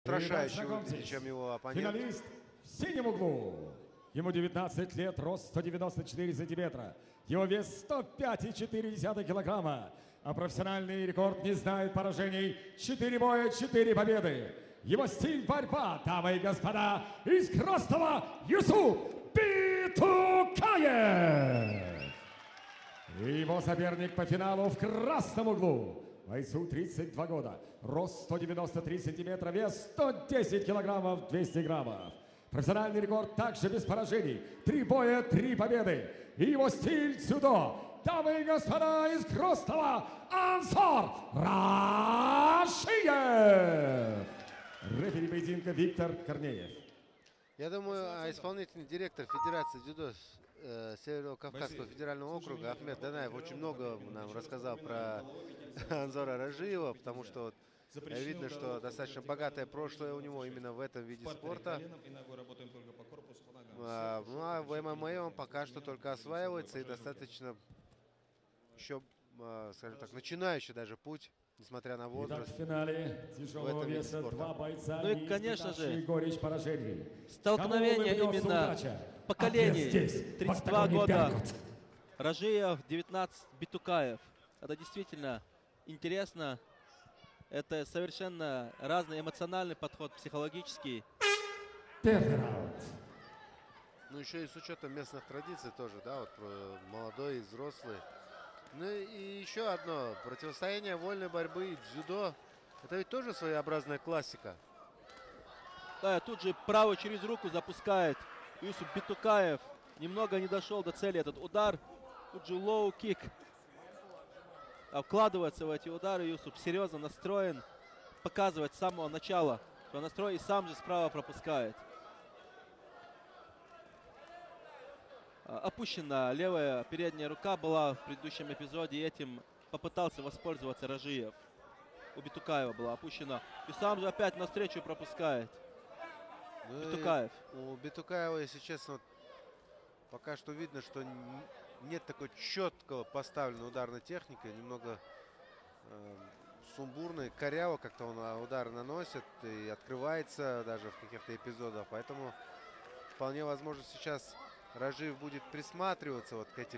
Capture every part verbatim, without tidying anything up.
Устрашающе выглядит, чем его оппонент. Финалист в синем углу. Ему девятнадцать лет, рост сто девяносто четыре сантиметра. Его вес сто пять и четыре десятых килограмма. А профессиональный рекорд не знает поражений. четыре боя, четыре победы. Его стиль борьба, дамы и господа, из Красного Юсуп Битукаев. И его соперник по финалу в красном углу. Бойцу тридцать два года, рост сто девяносто три сантиметра, вес сто десять килограммов, двести граммов. Профессиональный рекорд также без поражений. Три боя, три победы. И его стиль дзюдо. Дамы и господа, из Красного Ансор Рашиев. Рефери поединка Виктор Корнеев. Я думаю, исполнительный директор Федерации дзюдо э, Северного Кавказского федерального округа Ахмед Данаев очень много нам рассказал про Анзора Рашиева, потому что вот видно, что достаточно богатое прошлое у него именно в этом виде спорта. А, ну а в ММА он пока что только осваивается и достаточно еще, скажем так, начинающий даже путь, несмотря на возраст. Итак, в финале тяжелого веса два бойца, ну и, конечно же, горечь поражений. Столкновение именно поколений. тридцать два года Рашиев, девятнадцать Битукаев. Это действительно интересно. Это совершенно разный эмоциональный подход, психологический. Первый раунд. Ну еще и с учетом местных традиций тоже, да, вот молодой и взрослый. Ну и еще одно, противостояние вольной борьбы и дзюдо. Это ведь тоже своеобразная классика. Да, тут же правую через руку запускает Юсуп Битукаев. Немного не дошел до цели этот удар. Тут же лоу-кик. Вкладывается в эти удары. Юсуп серьезно настроен. Показывает с самого начала, что настрой и сам же справа пропускает. Опущена левая передняя рука была в предыдущем эпизоде. И этим попытался воспользоваться Рашиев. У Битукаева была опущена. И сам же опять навстречу пропускает. Ну Битукаев. У Битукаева, если честно, пока что видно, что нет такой четкого поставленной ударной техники. Немного э, сумбурно и коряво как-то он удары наносит и открывается даже в каких-то эпизодах. Поэтому вполне возможно сейчас Рашиев будет присматриваться вот к этим.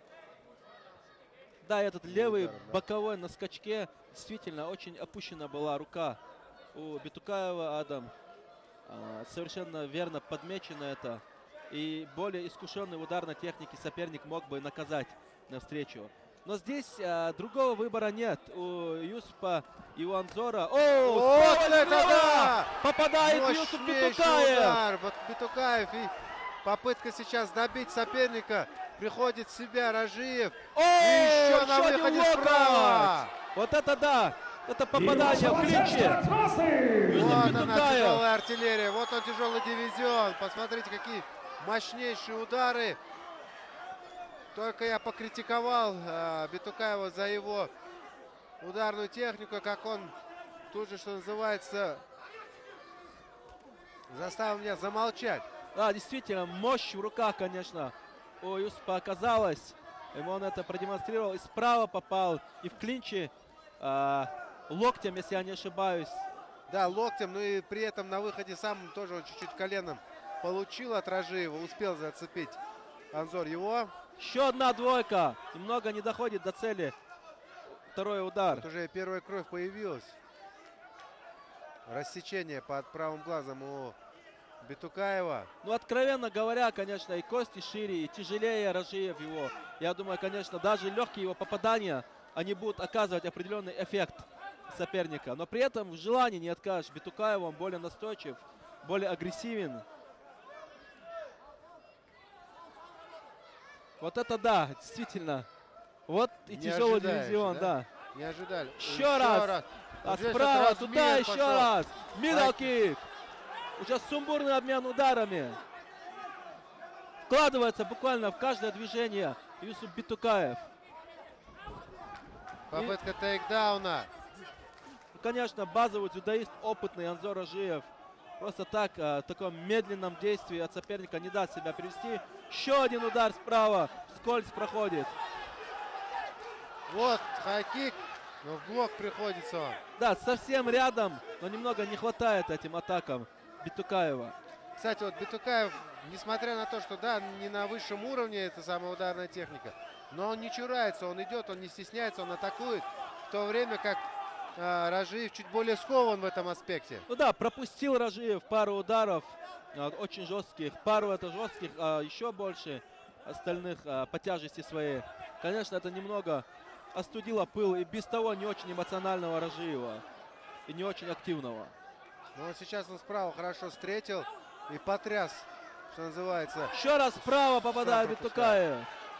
Да, этот левый ударам, да. боковой на скачке. Действительно, очень опущена была рука у Битукаева, Адам. А, совершенно верно подмечено это. И более искушенный в ударной технике соперник мог бы наказать навстречу. Но здесь а, другого выбора нет. У Юсупа и у Анзора. О, вот это да! Попадает Юсуп Битукаев. Удар. Вот Битукаев и попытка сейчас добить соперника. Приходит в себя Рашиев. О, и еще на еще выходе справа. Вот это да! Это попадание в клинче. Вот она, тяжелая артиллерия. Вот он, тяжелый дивизион. Посмотрите, какие мощнейшие удары. Только я покритиковал э, Битукаева за его ударную технику, как он тут же, что называется, заставил меня замолчать. Да, действительно, мощь в руках, конечно, у Юсупа оказалась. И он это продемонстрировал. И справа попал, и в клинче э, локтем, если я не ошибаюсь. Да, локтем, но и при этом на выходе сам тоже он чуть-чуть коленом получил от Рашиева. Успел зацепить Анзор его. Еще одна двойка. Немного не доходит до цели. Второй удар. Вот уже первая кровь появилась. Рассечение под правым глазом у Битукаева. Ну, откровенно говоря, конечно, и кости шире, и тяжелее Рашиев его. Я думаю, конечно, даже легкие его попадания, они будут оказывать определенный эффект соперника. Но при этом в желании не откажешь. Битукаеву он более настойчив, более агрессивен. Вот это да, действительно. Вот и Не тяжелый дивизион, да? да. Не ожидали. Еще, еще раз. раз. А вот справа туда еще пошел. раз. Middle kick. Уже сумбурный обмен ударами. Вкладывается буквально в каждое движение Юсуп Битукаев. Попытка и... тейкдауна. Ну, конечно, базовый дзюдоист, опытный Анзор Рашиев. Просто так, в таком медленном действии от соперника не даст себя привести. Еще один удар справа. Вскользь проходит. Вот хайкик. Но в блок приходится он. Да, совсем рядом, но немного не хватает этим атакам Битукаева. Кстати, вот Битукаев, несмотря на то, что да, не на высшем уровне это самая ударная техника, но он не чурается, он идет, он не стесняется, он атакует, в то время как э, Ражиев чуть более скован в этом аспекте. Ну да, пропустил Ражиев пару ударов, а, очень жестких, пару это жестких, а еще больше остальных а, по тяжести своей. Конечно, это немного остудило пыл и без того не очень эмоционального Ражиева и не очень активного. Но вот сейчас он справа хорошо встретил и потряс, что называется. Еще раз справа попадает Битукаев.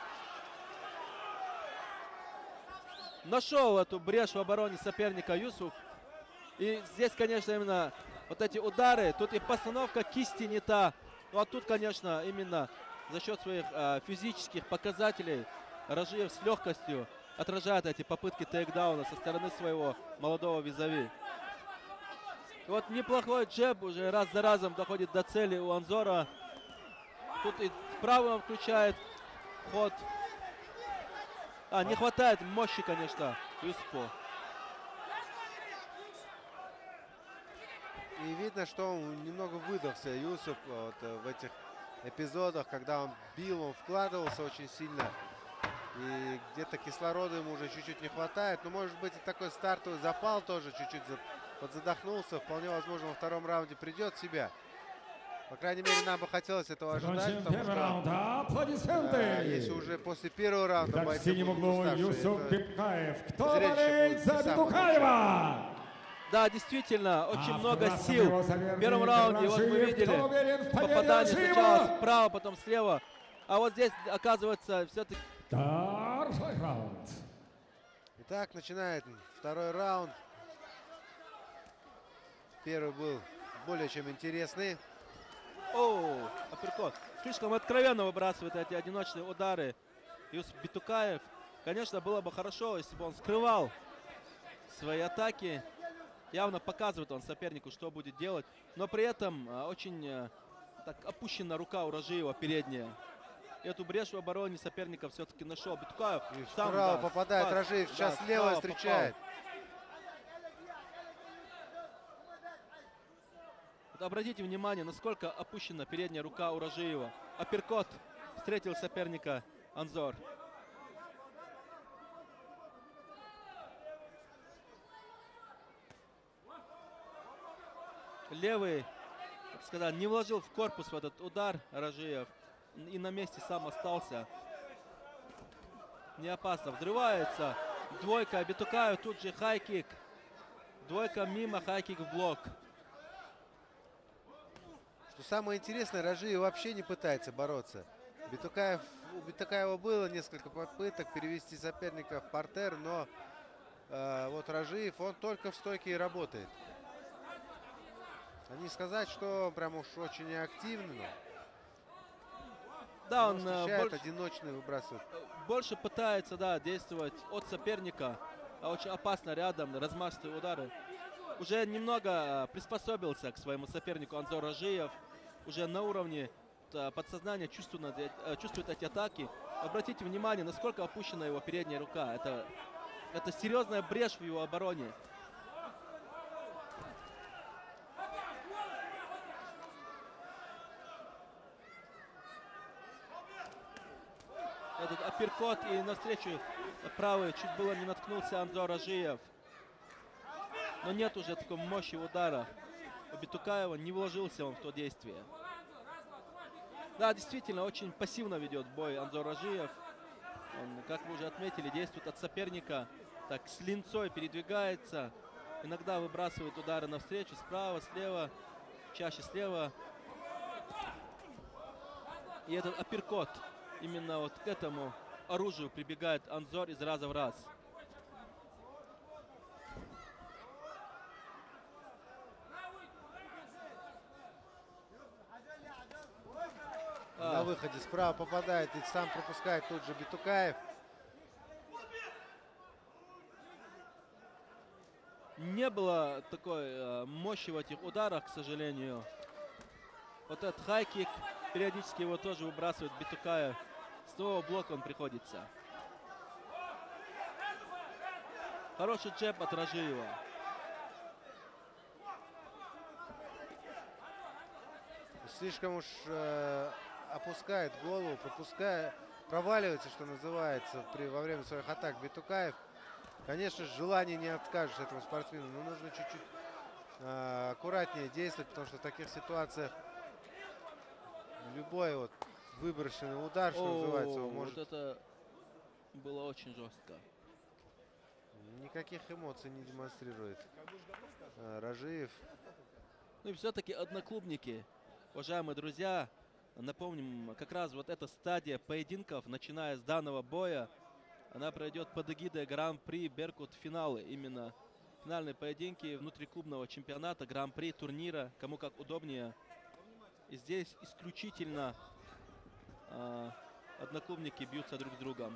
Нашел эту брешь в обороне соперника Юсуф. И здесь, конечно, именно вот эти удары. Тут и постановка кисти не та. Ну а тут, конечно, именно за счет своих э, физических показателей Ражиев с легкостью отражает эти попытки тейкдауна со стороны своего молодого визави. И вот неплохой джеб уже раз за разом доходит до цели у Анзора. Тут и правый он включает ход. А, не хватает мощи, конечно, Юсупу. И видно, что он немного выдохся, Юсуп, вот, в этих эпизодах, когда он бил, он вкладывался очень сильно. И где-то кислорода ему уже чуть-чуть не хватает. Но, может быть, и такой стартовый запал тоже чуть-чуть подзадохнулся. Вполне возможно, во втором раунде придет в себя. По крайней мере, нам бы хотелось этого ожидать. Потому что, раунд. Аплодисменты. а, если уже после первого раунда Итак, в бойцы синем будут углу уставшие, Юсуф это Битукаев. Кто зрелище болеет будет за не самое Битукаева? Да, действительно, очень А в много красном сил. его В соперник первом раунде, вот мы Ражиев. видели, Кто уверен в победе попадание Ражиева? сначала справа, потом слева. А вот здесь, оказывается, все-таки... Второй раунд. Итак, начинает второй раунд. Первый был более чем интересный. Оу, апперкот. Слишком откровенно выбрасывает эти одиночные удары Юсуп Битукаев. Конечно, было бы хорошо, если бы он скрывал свои атаки. Явно показывает он сопернику, что будет делать. Но при этом а, очень а, так опущена рука у Ражиева передняя. Эту брешь в обороне соперника все-таки нашел Битукаев. И Сам, справа да, попадает спас, Ражиев. Сейчас да, слева справа встречает. попал. Вот обратите внимание, насколько опущена передняя рука у Ражиева. Апперкот встретил соперника Анзор. Левый, так сказать, не вложил в корпус в этот удар Ражиев. И на месте сам остался. Не опасно. Взрывается. Двойка Битукаев. Тут же хай-кик. Двойка мимо, хай-кик в блок. Что самое интересное, Ражиев вообще не пытается бороться. Битукаев, у Битукаева было несколько попыток перевести соперника в партер, но э, вот Ражиев, он только в стойке и работает. А не сказать, что он прям уж очень активный. Да, он он встречает, больше, одиночный выбрасывает. больше пытается, да, действовать от соперника. А очень опасно рядом, размашистые удары. Уже немного приспособился к своему сопернику Анзор Ражиев. Уже на уровне подсознания чувствует, чувствует эти атаки. Обратите внимание, насколько опущена его передняя рука. Это, это серьезная брешь в его обороне. Этот апперкот, и навстречу правый чуть было не наткнулся Анзор Ражиев. Но нет уже такой мощи удара. У Битукаева не вложился он в то действие. Да, действительно, очень пассивно ведет бой Анзор Ражиев. Он, как вы уже отметили, действует от соперника. Так, с линцой передвигается. Иногда выбрасывает удары навстречу, справа, слева. Чаще слева. И этот апперкот. Именно вот к этому оружию прибегает Анзор из раза в раз. На выходе справа попадает и сам пропускает тут же Битукаев. Не было такой э, мощи в этих ударах, к сожалению. Вот этот хай-кик, периодически его тоже выбрасывает Битукаев. Снова блок он приходится. Хороший джеб от Ражиева. Слишком уж э, опускает голову, пропуская, проваливается, что называется, при, во время своих атак Битукаев. Конечно же, желание не откажешь этому спортсмену, но нужно чуть-чуть э, аккуратнее действовать, потому что в таких ситуациях любой вот выброшенный удар, что О, называется, он может... Вот это было очень жестко. Никаких эмоций не демонстрирует э, Ражиев. Ну и все-таки одноклубники. Уважаемые друзья, напомним, как раз вот эта стадия поединков, начиная с данного боя, она пройдет под эгидой Гран-при Беркут финалы. Именно финальные поединки внутриклубного чемпионата, Гран-при турнира, кому как удобнее. И здесь исключительно э, одноклубники бьются друг с другом.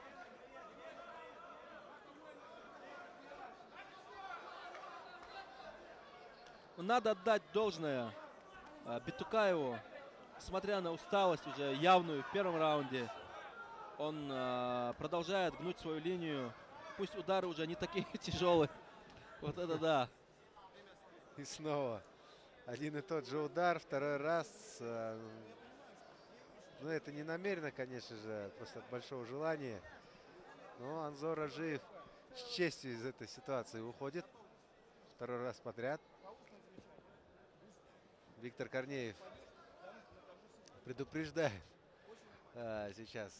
Надо отдать должное э, Битукаеву, несмотря на усталость уже явную в первом раунде. Он э, продолжает гнуть свою линию. Пусть удары уже не такие тяжелые. Вот это да. И снова один и тот же удар, второй раз. Э, ну, это не намеренно, конечно же, просто от большого желания. Но Анзор Ражиев с честью из этой ситуации уходит. Второй раз подряд. Виктор Корнеев предупреждает э, сейчас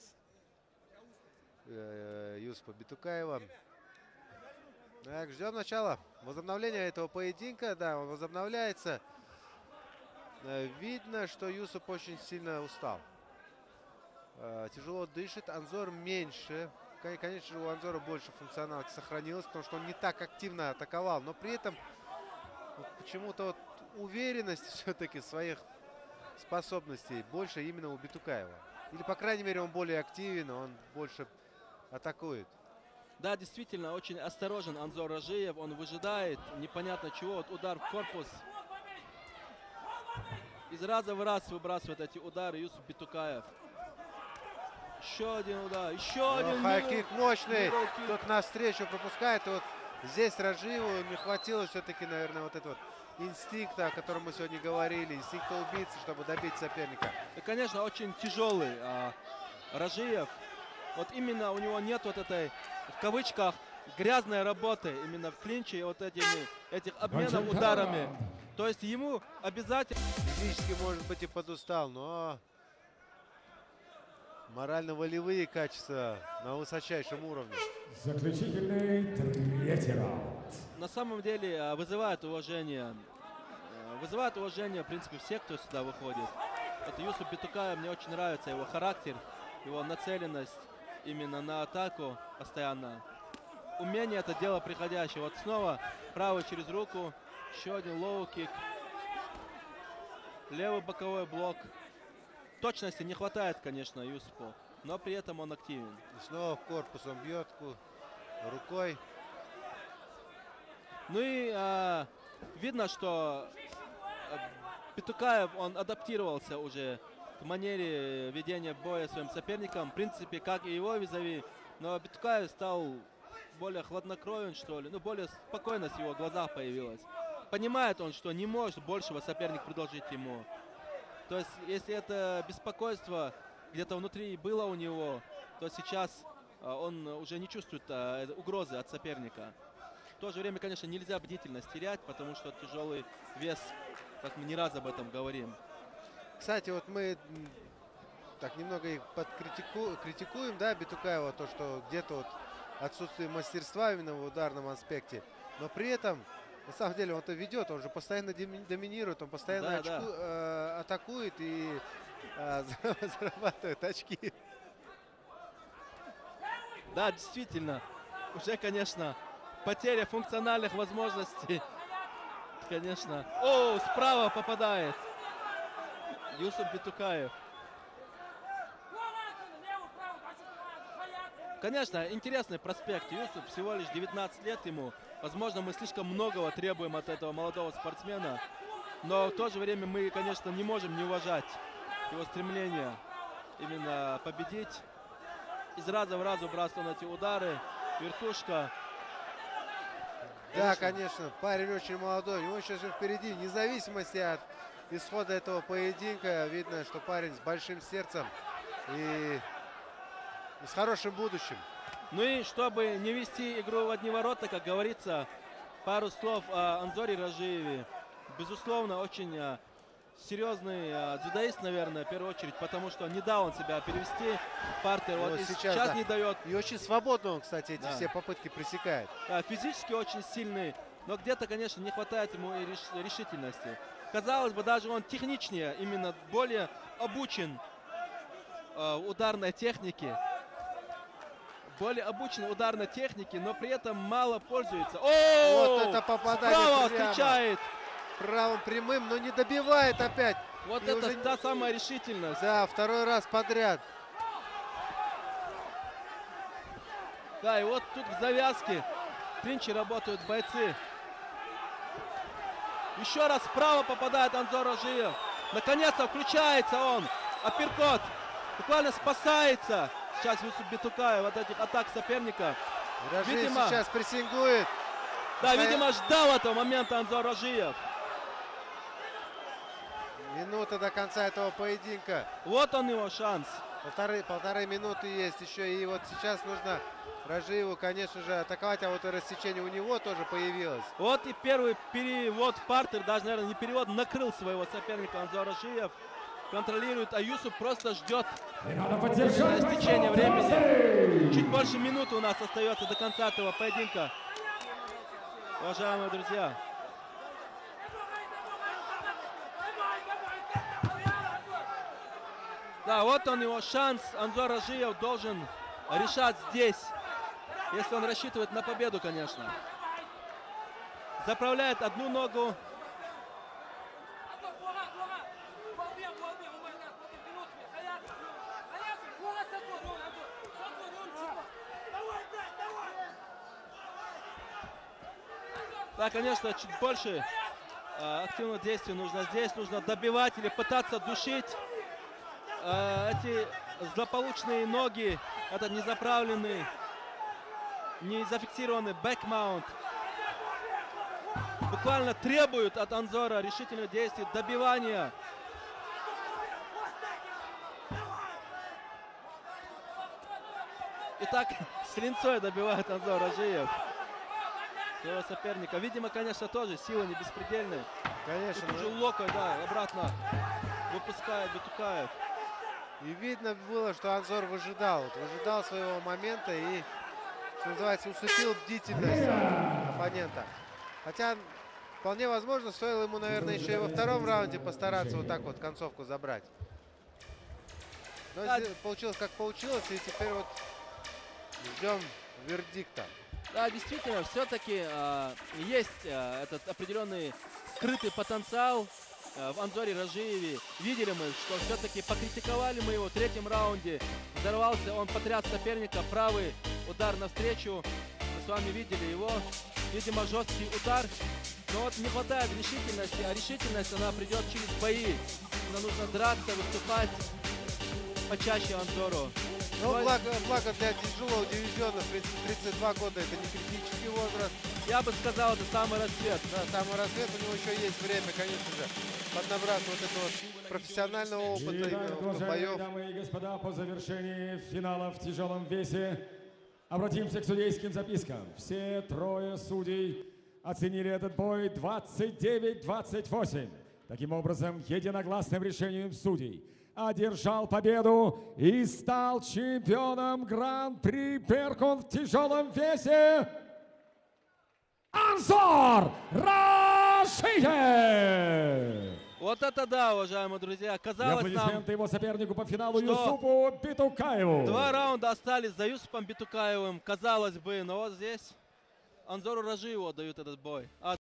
э, Юсупа Битукаева. Так, ждем начала возобновления этого поединка. Да, он возобновляется. Э, видно, что Юсуп очень сильно устал. Э, тяжело дышит. Анзор меньше. Конечно же, у Анзора больше функционалки сохранилось, потому что он не так активно атаковал. Но при этом вот почему-то вот уверенность все-таки своих способностей больше именно у Битукаева. Или, по крайней мере, он более активен, он больше атакует. Да, действительно, очень осторожен Анзор Ражиев. Он выжидает непонятно чего. Вот удар в корпус. Из раза в раз выбрасывает эти удары Юсуп Битукаев. Еще один удар, еще Но один. хайкик мощный. Middle Тут навстречу пропускает. И вот здесь Ражиеву не хватило все-таки, наверное, вот этого вот инстинкта, о котором мы сегодня говорили, инстинкта убийцы, чтобы добить соперника. И, конечно, очень тяжелый а, Ражиев. Вот именно у него нет вот этой, в кавычках, грязной работы именно в клинче, вот этими, этих обменов ударами. То есть ему обязательно... Физически, может быть, и подустал, но морально-волевые качества на высочайшем уровне. Заключительный третий раунд. На самом деле а, вызывает уважение. а, Вызывает уважение, в принципе, все, кто сюда выходит. Это Юсуп Битукаев, мне очень нравится его характер, его нацеленность именно на атаку постоянно. Умение — это дело приходящее. Вот снова правый через руку, еще один лоу-кик. Левый боковой блок. Точности не хватает, конечно, Юсупу, но при этом он активен. И снова в корпус он бьет рукой. Ну и а, видно, что Битукаев, он адаптировался уже к манере ведения боя своим соперникам. В принципе, как и его визави. Но Битукаев стал более хладнокровен, что ли. Ну, более спокойность в его глазах появилась. Понимает он, что не может большего соперник предложить ему. То есть, если это беспокойство где-то внутри было у него, то сейчас а, он уже не чувствует а, угрозы от соперника. В то же время, конечно, нельзя бдительность терять, потому что тяжелый вес, как мы не раз об этом говорим. Кстати, вот мы так немного их подкритику, критикуем, да, Битукаева, то, что где-то вот отсутствие мастерства именно в ударном аспекте. Но при этом, на самом деле, он-то ведет, он же постоянно доминирует, он постоянно Да, очку, да. э, атакует и э, зарабатывает очки. Да, действительно, уже, конечно, потеря функциональных возможностей. Конечно. О, справа попадает Юсуп Битукаев. Конечно, интересный проспект. Юсуп, всего лишь девятнадцать лет ему. Возможно, мы слишком многого требуем от этого молодого спортсмена. Но в то же время мы, конечно, не можем не уважать его стремление именно победить. Из раза в раз выбрасывал эти удары. Вертушка. Да, конечно, парень очень молодой. У него сейчас же впереди, вне зависимости от исхода этого поединка, видно, что парень с большим сердцем и с хорошим будущим. Ну и чтобы не вести игру в одни ворота, как говорится, пару слов о Анзоре Ражиеве. Безусловно, очень а, серьезный а, дзюдоист, наверное, в первую очередь, потому что не дал он себя перевести в партер. Вот Вот и сейчас, сейчас да. не дает. И очень свободно он, кстати, эти Да. все попытки пресекает. Да, физически очень сильный, но где-то, конечно, не хватает ему и реш- решительности. Казалось бы, даже он техничнее, именно более обучен э, ударной технике. Более обучен ударной технике, но при этом мало пользуется. О! Вот это попадание Справа прямо. встречает. Правым прямым, но не добивает опять. Вот И это уже- та самая решительность. Да, второй раз подряд. Да, и вот тут в завязке в клинче работают бойцы. Еще раз справа попадает Анзор Ражиев. Наконец-то включается он. Апперкот. Буквально спасается сейчас Юсуп Битукаев от этих атак соперника. Ражиев Видимо- сейчас прессингует. Да, Стоя- видимо, ждал этого момента Анзор Ражиев. Минута до конца этого поединка. Вот он его шанс. Полторы, полторы минуты есть еще. И вот сейчас нужно Ражиеву, конечно же, атаковать. А вот и рассечение у него тоже появилось. Вот и первый перевод в партер, даже, наверное, не перевод, накрыл своего соперника Анзор Ражиев. Контролирует, а Юсуп просто ждет И надо поддержать истечения бойцов времени. России! Чуть больше минуты у нас остается до конца этого поединка. Уважаемые друзья. Да, вот он его шанс. Анзор Ражиев должен решать здесь. Если он рассчитывает на победу, конечно. Заправляет одну ногу. Да, конечно, чуть больше э, активного действия нужно здесь. Нужно добивать или пытаться душить э, эти злополучные ноги. Этот незаправленный, не зафиксированный бэкмаунт. Буквально требуют от Анзора решительных действий, добивания. Итак, с линцой добивает Анзор Ражиев своего соперника. Видимо, конечно, тоже сила не беспредельная. Конечно. Тут уже ну, локоть, да, обратно выпускает Битукаев. И видно было, что Анзор выжидал. Вот, выжидал своего момента и, что называется, усыпил бдительность оппонента. Хотя, вполне возможно, стоило ему, наверное, еще и во втором раунде постараться вот так вот концовку забрать. Но Да. здесь получилось как получилось, и теперь вот ждем вердикта. Да, действительно, все-таки э, есть э, этот определенный скрытый потенциал э, в Анзоре Ражиеве. Видели мы, что все-таки покритиковали мы его в третьем раунде. Взорвался, он потряс соперника, правый удар навстречу. Мы с вами видели его. Видимо, жесткий удар. Но вот не хватает решительности, а решительность, она придет через бои. Нам нужно драться, выступать почаще Анзору. Но Давай. благо, благо для тяжелого дивизиона, в принципе, тридцать два года это не критический возраст. Я бы сказал, это самый расцвет. Да, самый рассвет, у него еще есть время, конечно же, поднабраться вот этого вот профессионального опыта, Итак, именно опыта уважаемые боев. дамы и господа, по завершении финала в тяжелом весе обратимся к судейским запискам. Все трое судей оценили этот бой двадцать девять двадцать восемь. Таким образом, единогласным решением судей одержал победу и стал чемпионом Гран-при Перкон в тяжелом весе Анзор Ражиев! Вот это да, уважаемые друзья. И Казалось нам, аплодисменты его сопернику по финалу что Юсупу Битукаеву. два раунда остались за Юсупом Битукаевым, казалось бы, но вот здесь Анзору Ражиеву дают этот бой. А